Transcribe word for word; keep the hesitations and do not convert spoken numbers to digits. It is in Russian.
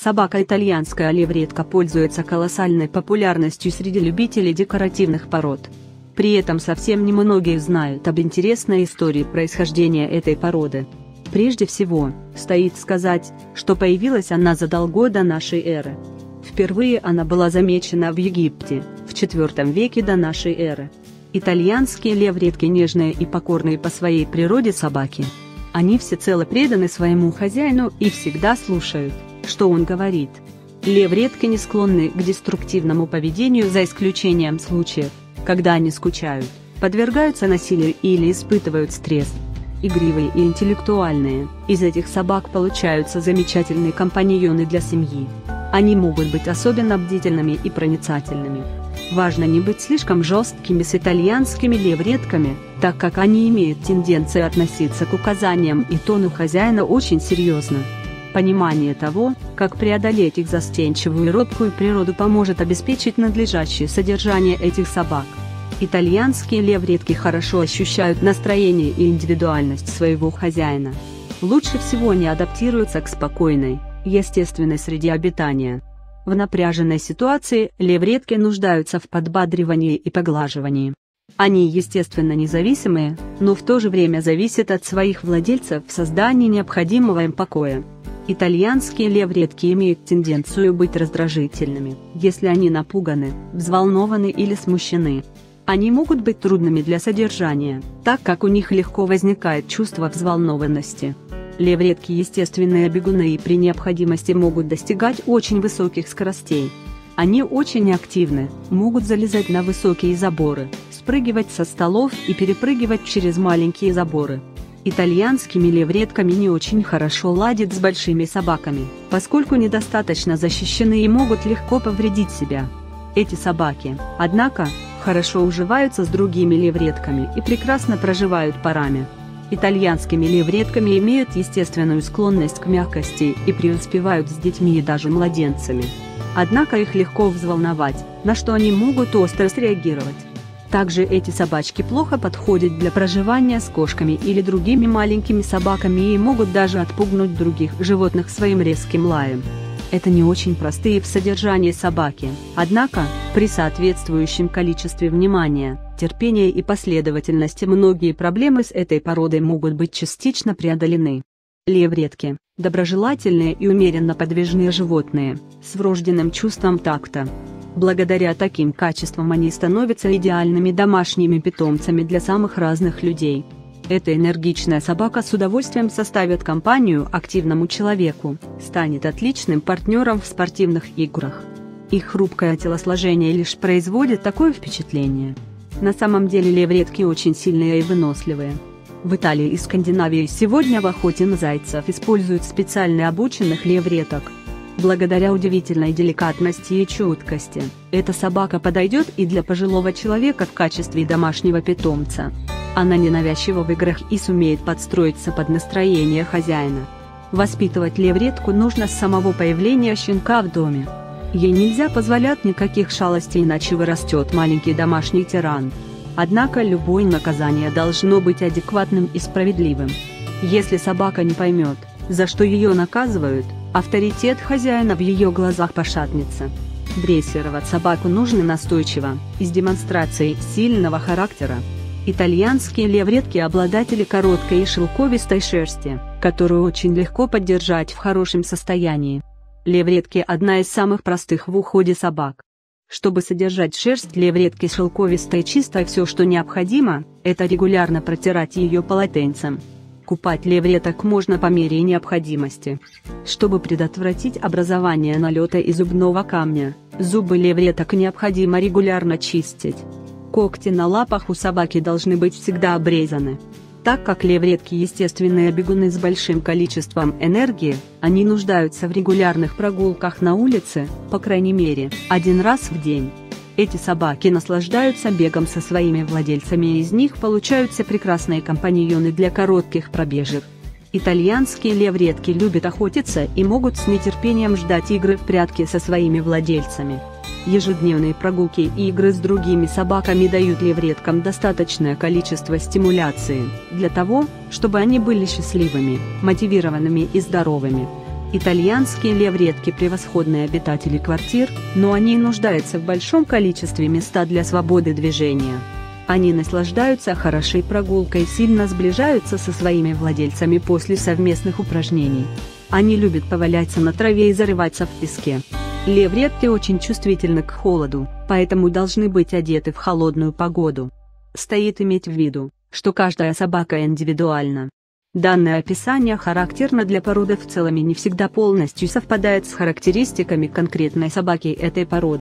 Собака итальянская левретка пользуется колоссальной популярностью среди любителей декоративных пород. При этом совсем немногие знают об интересной истории происхождения этой породы. Прежде всего, стоит сказать, что появилась она задолго до нашей эры. Впервые она была замечена в Египте, в четвёртом веке до нашей эры. Итальянские левретки нежные и покорные по своей природе собаки. Они всецело преданы своему хозяину и всегда слушают, что он говорит. Левретки не склонны к деструктивному поведению за исключением случаев, когда они скучают, подвергаются насилию или испытывают стресс. Игривые и интеллектуальные, из этих собак получаются замечательные компаньоны для семьи. Они могут быть особенно бдительными и проницательными. Важно не быть слишком жесткими с итальянскими левретками, так как они имеют тенденцию относиться к указаниям и тону хозяина очень серьезно. Понимание того, как преодолеть их застенчивую и робкую природу, поможет обеспечить надлежащее содержание этих собак. Итальянские левретки хорошо ощущают настроение и индивидуальность своего хозяина. Лучше всего они адаптируются к спокойной, естественной среде обитания. В напряженной ситуации левретки нуждаются в подбадривании и поглаживании. Они естественно независимые, но в то же время зависят от своих владельцев в создании необходимого им покоя. Итальянские левретки имеют тенденцию быть раздражительными, если они напуганы, взволнованы или смущены. Они могут быть трудными для содержания, так как у них легко возникает чувство взволнованности. Левретки естественные бегуны и при необходимости могут достигать очень высоких скоростей. Они очень активны, могут залезать на высокие заборы, спрыгивать со столов и перепрыгивать через маленькие заборы. Итальянскими левретками не очень хорошо ладят с большими собаками, поскольку недостаточно защищены и могут легко повредить себя. Эти собаки, однако, хорошо уживаются с другими левретками и прекрасно проживают парами. Итальянскими левретками имеют естественную склонность к мягкости и преуспевают с детьми и даже младенцами. Однако их легко взволновать, на что они могут остро среагировать. Также эти собачки плохо подходят для проживания с кошками или другими маленькими собаками и могут даже отпугнуть других животных своим резким лаем. Это не очень простые в содержании собаки, однако, при соответствующем количестве внимания, терпения и последовательности многие проблемы с этой породой могут быть частично преодолены. Левретки – доброжелательные и умеренно подвижные животные, с врожденным чувством такта. Благодаря таким качествам они становятся идеальными домашними питомцами для самых разных людей. Эта энергичная собака с удовольствием составит компанию активному человеку, станет отличным партнером в спортивных играх. Их хрупкое телосложение лишь производит такое впечатление. На самом деле левретки очень сильные и выносливые. В Италии и Скандинавии сегодня в охоте на зайцев используют специально обученных левреток. Благодаря удивительной деликатности и чуткости, эта собака подойдет и для пожилого человека в качестве домашнего питомца. Она ненавязчива в играх и сумеет подстроиться под настроение хозяина. Воспитывать левретку нужно с самого появления щенка в доме. Ей нельзя позволять никаких шалостей, иначе вырастет маленький домашний тиран. Однако любое наказание должно быть адекватным и справедливым. Если собака не поймет, за что ее наказывают, авторитет хозяина в ее глазах пошатнется. Дрессировать собаку нужно настойчиво, и с демонстрацией сильного характера. Итальянские левретки – обладатели короткой и шелковистой шерсти, которую очень легко поддержать в хорошем состоянии. Левретки – одна из самых простых в уходе собак. Чтобы содержать шерсть левретки шелковистой и чистой, все, что необходимо, это регулярно протирать ее полотенцем. Купать левреток можно по мере необходимости. Чтобы предотвратить образование налета и зубного камня, зубы левреток необходимо регулярно чистить. Когти на лапах у собаки должны быть всегда обрезаны. Так как левретки естественные бегуны с большим количеством энергии, они нуждаются в регулярных прогулках на улице, по крайней мере, один раз в день. Эти собаки наслаждаются бегом со своими владельцами, и из них получаются прекрасные компаньоны для коротких пробежек. Итальянские левретки любят охотиться и могут с нетерпением ждать игры в прятки со своими владельцами. Ежедневные прогулки и игры с другими собаками дают левреткам достаточное количество стимуляции, для того, чтобы они были счастливыми, мотивированными и здоровыми. Итальянские левретки – превосходные обитатели квартир, но они нуждаются в большом количестве места для свободы движения. Они наслаждаются хорошей прогулкой и сильно сближаются со своими владельцами после совместных упражнений. Они любят поваляться на траве и зарываться в песке. Левретки очень чувствительны к холоду, поэтому должны быть одеты в холодную погоду. Стоит иметь в виду, что каждая собака индивидуальна. Данное описание характерно для породы в целом и не всегда полностью совпадает с характеристиками конкретной собаки этой породы.